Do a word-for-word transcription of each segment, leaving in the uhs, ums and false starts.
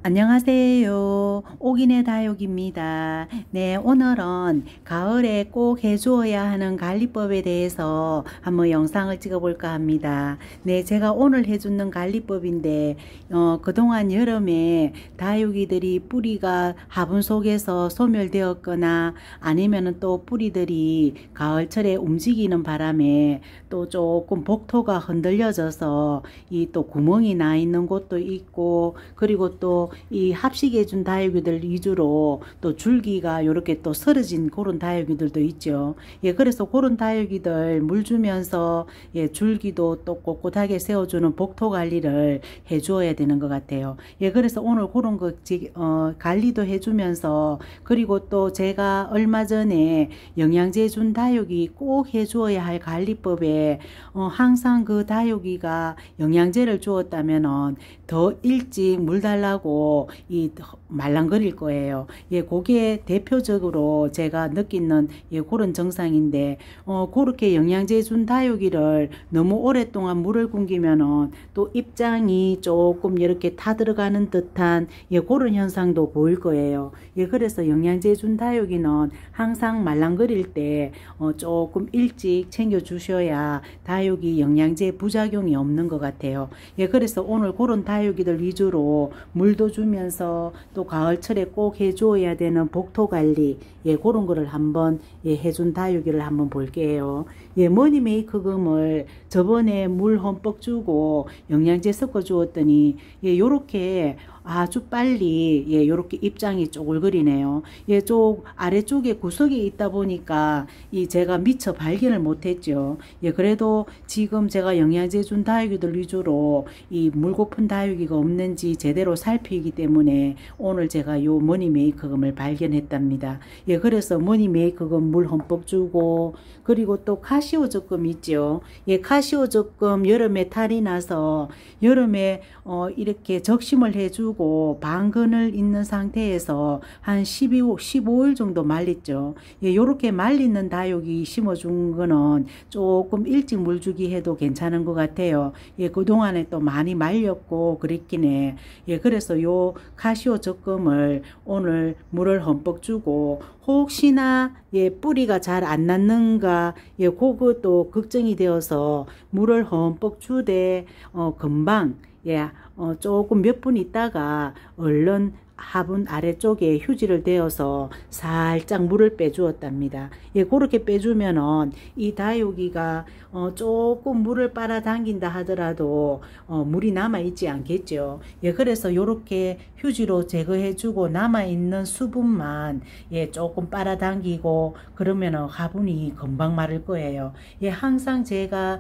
안녕하세요. 옥인의 다육입니다. 네, 오늘은 가을에 꼭 해주어야 하는 관리법에 대해서 한번 영상을 찍어볼까 합니다. 네, 제가 오늘 해주는 관리법인데 어, 그동안 여름에 다육이들이 뿌리가 화분 속에서 소멸되었거나 아니면 또 뿌리들이 가을철에 움직이는 바람에 또 조금 복토가 흔들려져서 이 또 구멍이 나 있는 곳도 있고, 그리고 또 이 합식해준 다육이들 위주로 또 줄기가 이렇게 또 쓰러진 그런 다육이들도 있죠. 예, 그래서 그런 다육이들 물 주면서 예, 줄기도 또 꼿꼿하게 세워주는 복토 관리를 해주어야 되는 것 같아요. 예, 그래서 오늘 그런 거 어, 관리도 해주면서, 그리고 또 제가 얼마 전에 영양제 준 다육이 꼭 해주어야 할 관리법에 어, 항상 그 다육이가 영양제를 주었다면은 더 일찍 물 달라고 이 말랑거릴 거예요. 예, 그게 대표적으로 제가 느끼는 예, 그런 증상인데, 어, 그렇게 영양제 준 다육이를 너무 오랫동안 물을 굶기면은 또 입장이 조금 이렇게 타들어가는 듯한 예, 그런 현상도 보일 거예요. 예, 그래서 영양제 준 다육이는 항상 말랑거릴 때 어, 조금 일찍 챙겨 주셔야 다육이 영양제 부작용이 없는 것 같아요. 예, 그래서 오늘 그런 다육이들 위주로 물도 주면서 또 가을철에 꼭 해줘야 되는 복토 관리, 예, 그런 거를 한번 예, 해준 다육이를 한번 볼게요. 예, 머니 메이크금을 저번에 물 흠뻑 주고 영양제 섞어 주었더니 예, 요렇게 아주 빨리 예, 요렇게 입장이 쪼글거리네요. 예, 쪽 아래쪽에 구석이 있다 보니까 이 제가 미처 발견을 못했죠. 예, 그래도 지금 제가 영양제 준 다육이들 위주로 이 물고픈 다육이가 없는지 제대로 살피기 때문에 오늘 제가 요 머니 메이크금을 발견했답니다. 예, 그래서 머니 메이크금 물 흠뻑 주고, 그리고 또 카시오 적금 있죠. 예, 카시오 적금 여름에 탈이 나서 여름에 어, 이렇게 적심을 해주고 방근을 있는 상태에서 한 십이, 십오일 정도 말렸죠. 예, 요렇게 말리는 다육이 심어준 거는 조금 일찍 물 주기 해도 괜찮은 것 같아요. 예, 그동안에 또 많이 말렸고 그랬긴 해. 예, 그래서 요 카시오 적금을 오늘 물을 흠뻑 주고, 혹시나 예, 뿌리가 잘 안 났는가 예, 그것도 걱정이 되어서 물을 흠뻑 주되 어, 금방 예, 어, 조금 몇 분 있다가 얼른 화분 아래쪽에 휴지를 대어서 살짝 물을 빼주었답니다. 예, 그렇게 빼주면은 이 다육이가 어, 조금 물을 빨아당긴다 하더라도 어, 물이 남아있지 않겠죠. 예, 그래서 요렇게 휴지로 제거해주고 남아있는 수분만 예, 조금 빨아당기고 그러면은 화분이 금방 마를 거예요. 예, 항상 제가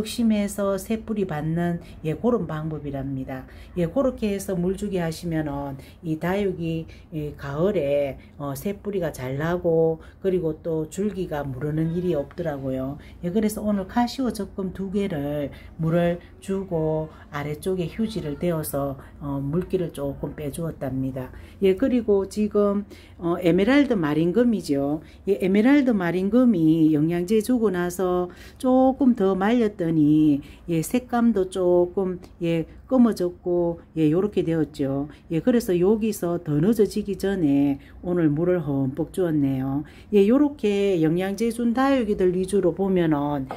적심해서 새뿌리 받는 예, 그런 방법이랍니다. 예, 그렇게 해서 물주기 하시면은 이 다육이 예, 가을에 어, 새뿌리가 잘 나고, 그리고 또 줄기가 무르는 일이 없더라고요. 예, 그래서 오늘 카시오 적금 두 개를 물을 주고 아래쪽에 휴지를 대어서 어, 물기를 조금 빼주었답니다. 예, 그리고 지금 어, 에메랄드 마린금이죠. 예, 에메랄드 마린금이 영양제 주고 나서 조금 더 말렸더니 예, 색감도 조금 예, 검어졌고 예, 요렇게 되었죠. 예, 그래서 여기서 더 늦어지기 전에 오늘 물을 흠뻑 주었네요. 예, 요렇게 영양제 준 다육이들 위주로 보면은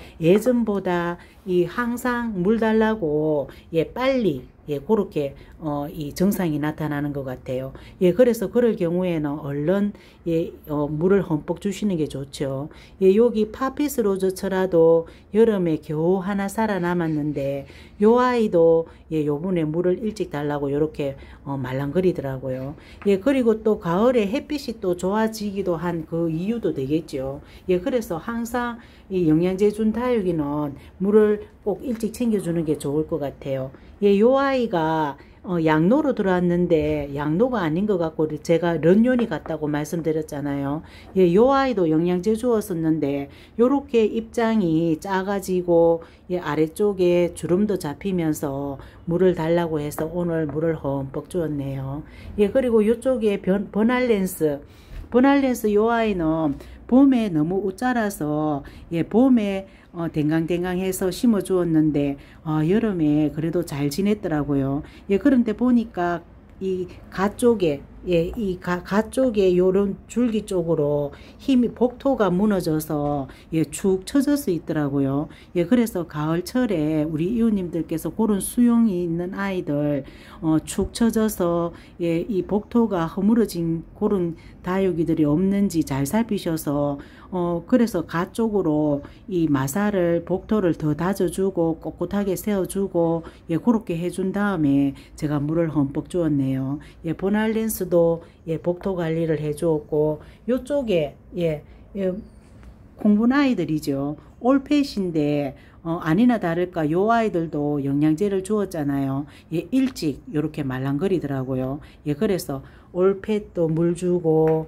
예전보다 이 항상 물 달라고 예, 빨리 예, 그렇게 어, 이 증상이 나타나는 것 같아요. 예, 그래서 그럴 경우에는 얼른 예, 어, 물을 흠뻑 주시는 게 좋죠. 예, 여기 파피스 로즈처라도 여름에 겨우 하나 살아남았는데 요 아이도 예, 요번에 물을 일찍 달라고 이렇게 어, 말랑거리더라고요. 예, 그리고 또 가을에 햇빛이 또 좋아지기도 한 그 이유도 되겠죠. 예, 그래서 항상 이 영양제 준 다육이는 물을 꼭 일찍 챙겨주는 게 좋을 것 같아요. 예, 요 아이가 어, 양로로 들어왔는데 양로가 아닌 것 같고 제가 런요니 같다고 말씀드렸잖아요. 예, 요 아이도 영양제 주었었는데 요렇게 입장이 작아지고 예, 아래쪽에 주름도 잡히면서 물을 달라고 해서 오늘 물을 흠뻑 주었네요. 예, 그리고 요쪽에 변, 버날렌스 버날렌스 요 아이는 봄에 너무 웃자라서 예, 봄에 어, 댕강댕강해서 심어 주었는데 어, 여름에 그래도 잘 지냈더라고요. 예, 그런데 보니까 이 가 쪽에, 예, 이 가, 가 쪽에 요런 줄기 쪽으로 힘이 복토가 무너져서 예, 축 처져서 있더라고요. 예, 그래서 가을철에 우리 이웃님들께서 그런 수용이 있는 아이들 어, 축 처져서 예, 이 복토가 허물어진 그런 다육이들이 없는지 잘 살피셔서 어, 그래서 가 쪽으로 이 마사를 복토를 더 다져주고 꼿꼿하게 세워주고 예, 그렇게 해준 다음에 제가 물을 흠뻑 주었네요. 예, 보날렌스도 예, 복토 관리를 해주었고 요쪽에 예, 예 콩분 아이들이죠. 올펫인데 어, 아니나 다를까 요 아이들도 영양제를 주었잖아요. 예, 일찍 이렇게 말랑거리더라고요. 예, 그래서 올펫도 물 주고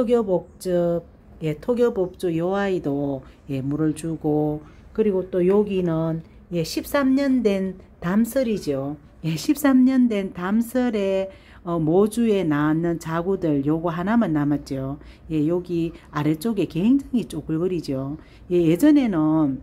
턱여복즙, 예, 턱여복즙 요 아이도 예, 물을 주고 그리고 또 여기는 예, 십삼 년 된 담설이죠. 예, 십삼 년 된 담설에 어, 모주에 나왔는 자구들 요거 하나만 남았죠. 예, 여기 아래쪽에 굉장히 쪼글거리죠. 예, 예전에는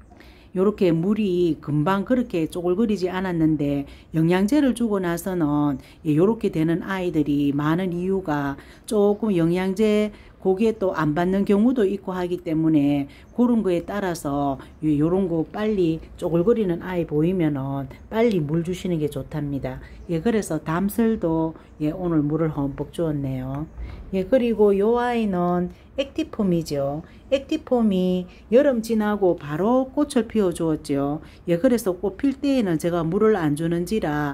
요렇게 물이 금방 그렇게 쪼글거리지 않았는데 영양제를 주고 나서는 예, 요렇게 되는 아이들이 많은 이유가 조금 영양제 거기에 또 안 받는 경우도 있고 하기 때문에 그런 거에 따라서 요런 거 빨리 쪼글거리는 아이 보이면은 빨리 물 주시는 게 좋답니다. 예, 그래서 담설도 예, 오늘 물을 흠뻑 주었네요. 예, 그리고 요 아이는 액티폼이죠. 액티폼이 여름 지나고 바로 꽃을 피워 주었죠. 예, 그래서 꽃 필 때에는 제가 물을 안 주는지라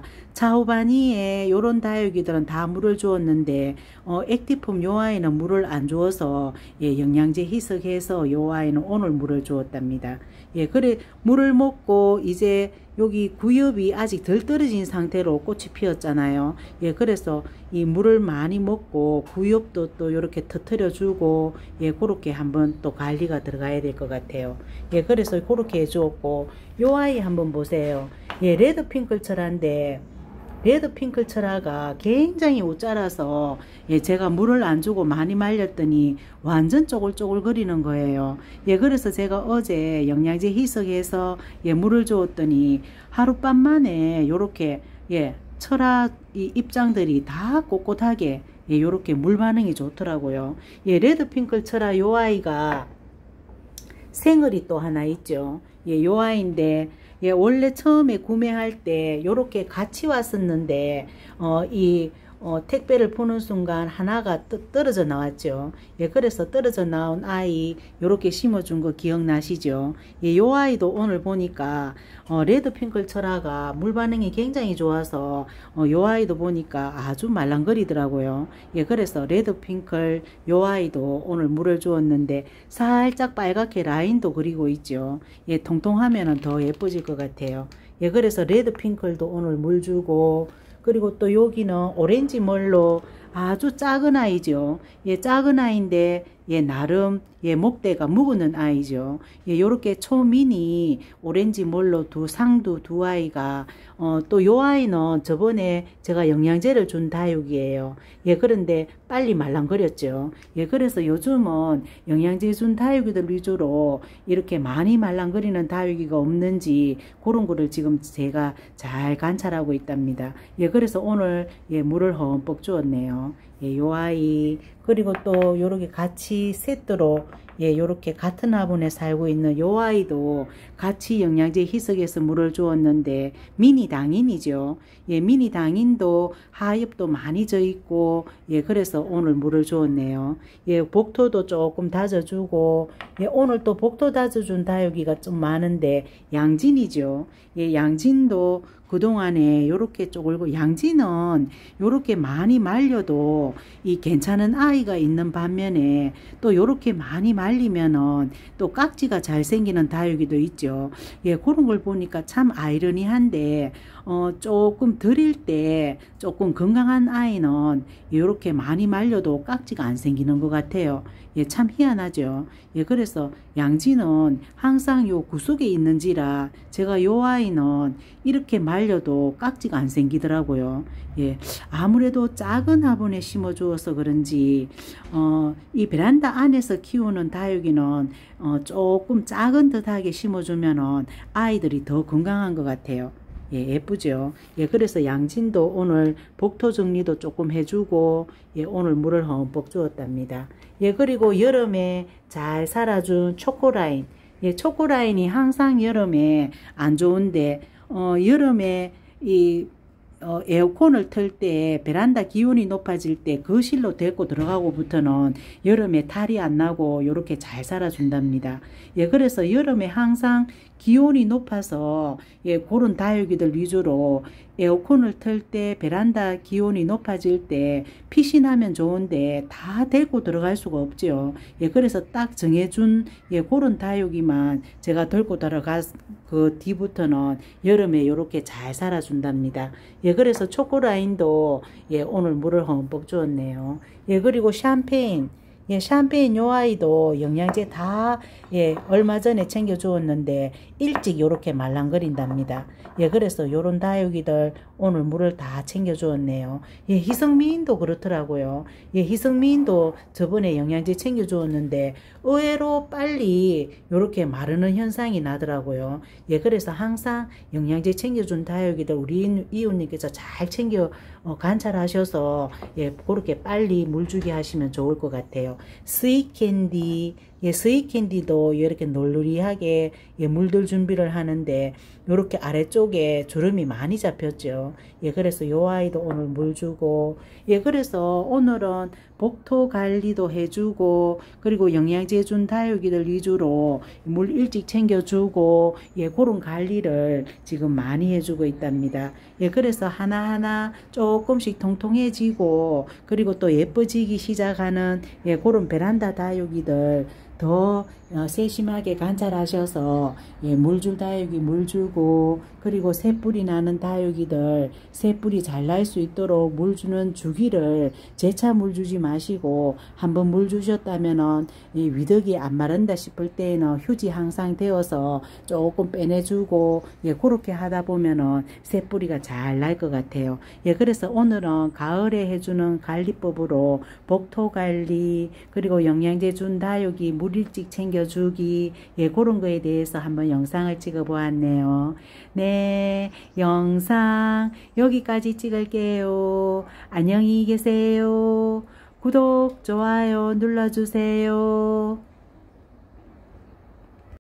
차후바니에 요런 다육이들은 다 물을 주었는데 어, 액티폼 요 아이는 물을 안 주어서 예, 영양제 희석해서 요 아이는 오늘 물을 주었답니다. 예, 그래 물을 먹고 이제 여기 구엽이 아직 덜 떨어진 상태로 꽃이 피었잖아요. 예, 그래서 이 물을 많이 먹고 구엽도 또 이렇게 터트려 주고 예, 그렇게 한번 또 관리가 들어가야 될 것 같아요. 예, 그래서 그렇게 해 주었고 요 아이 한번 보세요. 예, 레드 핑클 철화인데 레드 핑클 철화가 굉장히 옷자라서 예, 제가 물을 안 주고 많이 말렸더니 완전 쪼글쪼글 거리는 거예요. 예, 그래서 제가 어제 영양제 희석해서 예, 물을 주었더니 하룻밤 만에 요렇게 예, 철화 이 입장들이 다 꼿꼿하게 예, 요렇게 물 반응이 좋더라고요. 예, 레드 핑클 철화 요 아이가 생얼이 또 하나 있죠. 예, 요 아이인데 예, 원래 처음에 구매할 때 요렇게 같이 왔었는데 어, 이 어, 택배를 보는 순간 하나가 떠, 떨어져 나왔죠. 예, 그래서 떨어져 나온 아이 요렇게 심어준 거 기억나시죠? 예, 요 아이도 오늘 보니까 어, 레드 핑클 철화가 물 반응이 굉장히 좋아서 어, 요 아이도 보니까 아주 말랑거리더라고요. 예, 그래서 레드 핑클 요 아이도 오늘 물을 주었는데 살짝 빨갛게 라인도 그리고 있죠. 예, 통통하면은 더 예뻐질 것 같아요. 예, 그래서 레드 핑클도 오늘 물 주고 그리고 또 여기는 오렌지 멀로 아주 작은 아이죠. 예, 작은 아이인데 예, 나름 예, 목대가 묵은 아이죠. 예, 요렇게 초미니 오렌지 멀로 두 상두 두 아이가 어, 또 요 아이는 저번에 제가 영양제를 준 다육이에요. 예, 그런데 빨리 말랑거렸죠. 예, 그래서 요즘은 영양제 준 다육이들 위주로 이렇게 많이 말랑거리는 다육이가 없는지 그런 거를 지금 제가 잘 관찰하고 있답니다. 예, 그래서 오늘 예, 물을 흠뻑 주었네요. 예, 요 아이 그리고 또 요렇게 같이 세트로 예, 요렇게 같은 화분에 살고 있는 요 아이도 같이 영양제 희석해서 물을 주었는데 미니 당인이죠. 예, 미니 당인도 하엽도 많이 져 있고 예, 그래서 오늘 물을 주었네요. 예, 복토도 조금 다져주고 예, 오늘 또 복토 다져준 다육이가 좀 많은데 양진이죠. 예, 양진도 그동안에 요렇게 쪼글고 양지는 요렇게 많이 말려도 이 괜찮은 아이가 있는 반면에 또 요렇게 많이 말리면은 또 깍지가 잘 생기는 다육이도 있죠. 예, 그런 걸 보니까 참 아이러니한데 어, 조금 드릴 때 조금 건강한 아이는 이렇게 많이 말려도 깍지가 안 생기는 것 같아요. 예, 참 희한하죠. 예, 그래서 양지는 항상 요 구석에 있는지라 제가 요 아이는 이렇게 말려도 깍지가 안 생기더라고요. 예, 아무래도 작은 화분에 심어 주어서 그런지 어, 이 베란다 안에서 키우는 다육이는 어, 조금 작은 듯하게 심어 주면은 아이들이 더 건강한 것 같아요. 예, 예쁘죠. 예, 그래서 양진도 오늘 복토 정리도 조금 해주고, 예, 오늘 물을 흠뻑 주었답니다. 예, 그리고 여름에 잘 살아준 초코라인. 예, 초코라인이 항상 여름에 안 좋은데, 어, 여름에 이 어, 에어컨을 틀 때 베란다 기온이 높아질 때 거실로 데리고 들어가고부터는 여름에 탈이 안 나고 이렇게 잘 살아준답니다. 예, 그래서 여름에 항상 기온이 높아서 예, 그런 다육이들 위주로 에어컨을 틀 때 베란다 기온이 높아질 때 피신하면 좋은데 다 데리고 들어갈 수가 없지요. 예, 그래서 딱 정해준 예, 그런 다육이만 제가 들고 들어가 그 뒤부터는 여름에 이렇게 잘 살아준답니다. 예, 그래서 초코라인도 예, 오늘 물을 흠뻑 주었네요. 예, 그리고 샴페인. 예, 샴페인 요 아이도 영양제 다, 예, 얼마 전에 챙겨 주었는데, 일찍 요렇게 말랑거린답니다. 예, 그래서 요런 다육이들 오늘 물을 다 챙겨 주었네요. 예, 희성미인도 그렇더라고요. 예, 희성미인도 저번에 영양제 챙겨 주었는데, 의외로 빨리 요렇게 마르는 현상이 나더라고요. 예, 그래서 항상 영양제 챙겨준 다육이들 우리 이웃님께서 잘 챙겨 어, 관찰하셔서 예, 그렇게 빨리 물 주게 하시면 좋을 것 같아요. 스윗캔디, 예, 스윗캔디도 이렇게 놀놀이하게 예, 물들 준비를 하는데 이렇게 아래쪽에 주름이 많이 잡혔죠. 예, 그래서 요 아이도 오늘 물 주고, 예, 그래서 오늘은 복토 관리도 해주고, 그리고 영양제 준 다육이들 위주로 물 일찍 챙겨주고, 예, 그런 관리를 지금 많이 해주고 있답니다. 예, 그래서 하나하나 조금씩 통통해지고, 그리고 또 예뻐지기 시작하는, 예, 그런 베란다 다육이들 더 어, 세심하게 관찰하셔서 예, 물줄 다육이 물 주고, 그리고 새뿌리 나는 다육이들 새뿌리 잘 날 수 있도록 물 주는 주기를 재차 물 주지 마시고, 한번 물 주셨다면은 이 위덕이 안 마른다 싶을 때에는 휴지 항상 데워서 조금 빼내주고, 예, 그렇게 하다 보면은 새뿌리가 잘 날 것 같아요. 예, 그래서 오늘은 가을에 해주는 관리법으로 복토 관리, 그리고 영양제 준 다육이 물 일찍 챙겨주기, 예, 그런 거에 대해서 한번 영상을 찍어 보았네요. 네, 영상 여기까지 찍을게요. 안녕히 계세요. 구독, 좋아요 눌러주세요.